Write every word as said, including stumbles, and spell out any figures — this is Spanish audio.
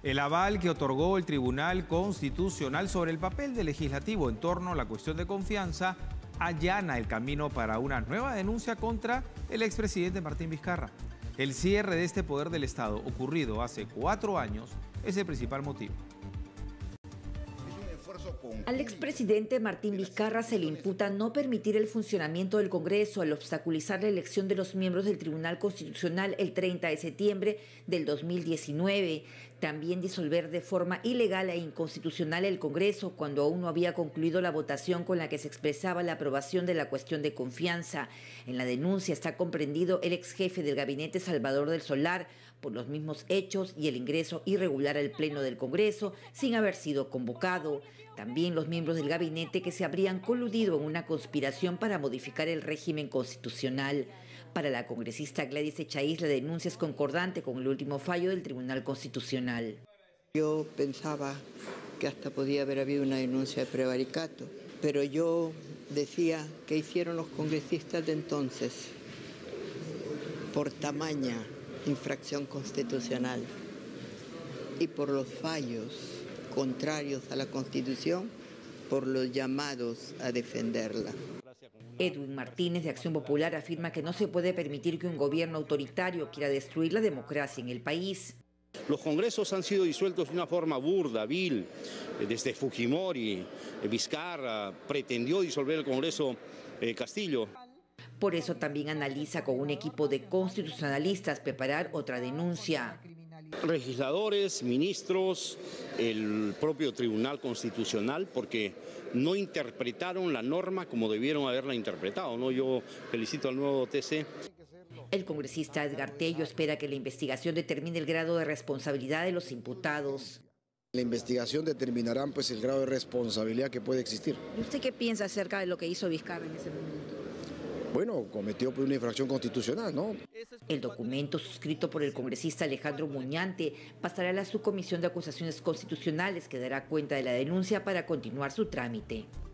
El aval que otorgó el Tribunal Constitucional sobre el papel del legislativo en torno a la cuestión de confianza allana el camino para una nueva denuncia contra el expresidente Martín Vizcarra. El cierre de este poder del Estado, ocurrido hace cuatro años, es el principal motivo. Al expresidente Martín Vizcarra se le imputa no permitir el funcionamiento del Congreso al obstaculizar la elección de los miembros del Tribunal Constitucional el treinta de septiembre del dos mil diecinueve. También disolver de forma ilegal e inconstitucional el Congreso cuando aún no había concluido la votación con la que se expresaba la aprobación de la cuestión de confianza. En la denuncia está comprendido el ex jefe del gabinete Salvador del Solar por los mismos hechos y el ingreso irregular al Pleno del Congreso sin haber sido convocado. También los miembros del gabinete que se habrían coludido en una conspiración para modificar el régimen constitucional. Para la congresista Gladys Echaíz, la denuncia es concordante con el último fallo del Tribunal Constitucional. Yo pensaba que hasta podía haber habido una denuncia de prevaricato, pero yo decía que hicieron los congresistas de entonces por tamaña infracción constitucional y por los fallos contrarios a la Constitución, por los llamados a defenderla. Edwin Martínez, de Acción Popular, afirma que no se puede permitir que un gobierno autoritario quiera destruir la democracia en el país. Los congresos han sido disueltos de una forma burda, vil. Desde Fujimori, Vizcarra pretendió disolver el Congreso eh, Castillo. Por eso también analiza con un equipo de constitucionalistas preparar otra denuncia. Legisladores, ministros, el propio Tribunal Constitucional, porque no interpretaron la norma como debieron haberla interpretado, ¿no? Yo felicito al nuevo T C. El congresista Edgar Tello espera que la investigación determine el grado de responsabilidad de los imputados. La investigación determinará pues, el grado de responsabilidad que puede existir. ¿Y usted qué piensa acerca de lo que hizo Vizcarra en ese momento? Bueno, cometió pues, una infracción constitucional, ¿no? El documento suscrito por el congresista Alejandro Muñante pasará a la Subcomisión de Acusaciones Constitucionales que dará cuenta de la denuncia para continuar su trámite.